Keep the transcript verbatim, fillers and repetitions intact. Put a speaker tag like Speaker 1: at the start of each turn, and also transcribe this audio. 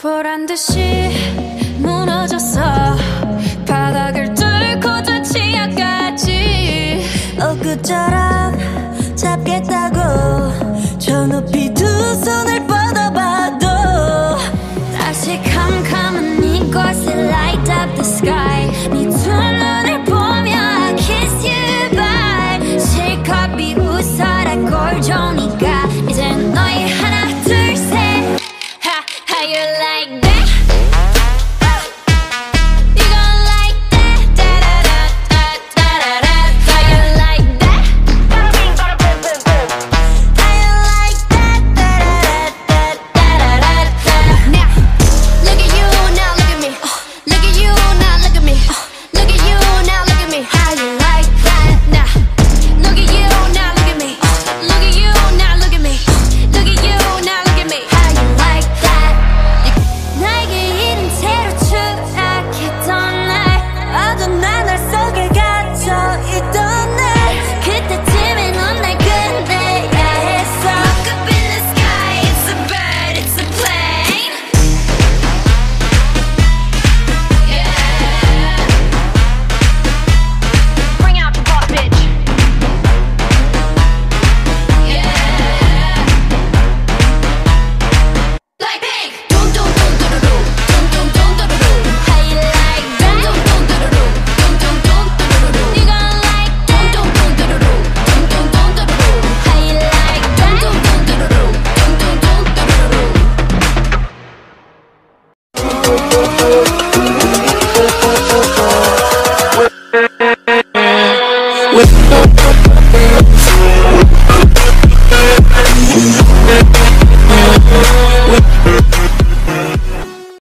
Speaker 1: 보란 듯이 무너졌어. 바닥을 뚫고 저 치아까지.
Speaker 2: 엊그처럼 잡겠다고 저 높이 두 손을 뻗어봐도
Speaker 1: 다시 캄캄한 이곳에 light up the sky. 네 두 눈을 보며 I kiss you bye. 실컷 비웃어라 꼴좋으니까 이젠 너희 하나 둘 셋. Ha, how you like that? You gon' like that? Da da da da da da da. How you like that? How you like that? Da da da da da da da. Now, look at you, now look at me. Look at you, now look at me. Look at you, now look at me. How you like that? Now, look at you, now look at me. Look at you, now look at me. Look at you, now look at me. How you like that? 나에게 이른 채로 추락했던 날,
Speaker 2: 어두운 나날 속에 갇혀있던 날
Speaker 1: 그때쯤에 넌 날 끝내야 했어. Look up in the sky, it's a bird, it's a plane. Yeah. Bring out the boss, bitch. Yeah. BlackPink. Dum dum dum dum dum dum dum dum dum dum. How you like that? Dum dum dum dum dum dum dum dum dum. You gon' like that? Dum dum dum dum dum dum dum dum dum. How you like that? Dum dum dum dum dum dum dum dum dum.
Speaker 2: with